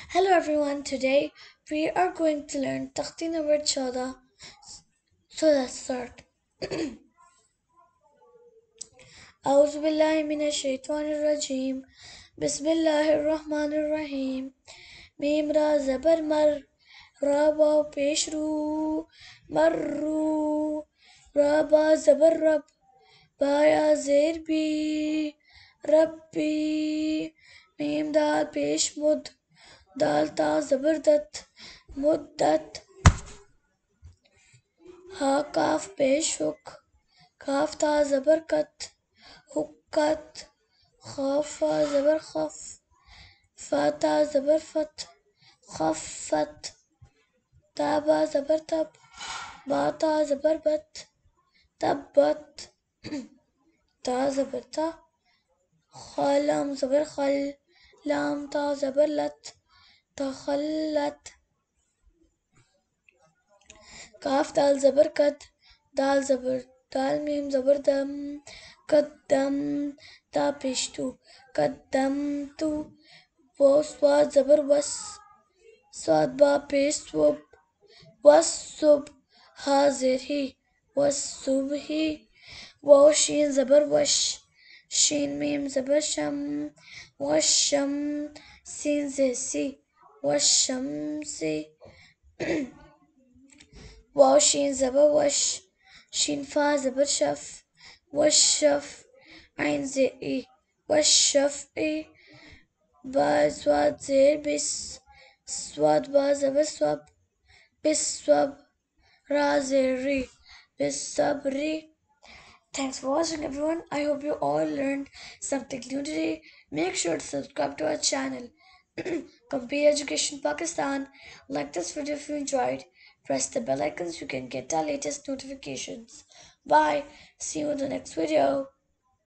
Hello everyone, today we are going to learn Takhti number 14. So let's start. أعوذ بالله من الشيطان الرجيم بسم الله الرحمن الرحيم ميم را زبر مر را با پیش رو مرو را با زبر رب بایا زیر بی ربی میم دال پیش مد دال تا زبردت مدت ہا کاف پیش ہک کاف تا زبر کت حکت خاف فا زبر خف فا تا زبر فت خفت تا با زبر تب با تا زبر بت تبت تا زبر تا خالم زبر خل لام تا زبر لت تخلت کاف دال زبر کد دال زبر دال میم زبر دم قدم تا پیشتو قدم تو وہ سواد زبر وس سواد با پیش سوب وس صب حاضر ہی وس صبح ہی وہ شین زبر وش شین میم زبر شم وشم سین زیسی وشم سی واو شین زبر وش شین فا زبر شف وشف عین زئی وشف ای با سواد زیر بس سواد با زبر سوب بس سوب را زیر ری بس صبری. Thanks for watching everyone. I hope you all learned something new today. Make sure to subscribe to our channel. Compare Education Pakistan. Like this video if you enjoyed. Press the bell icon so you can get our latest notifications. Bye. See you in the next video.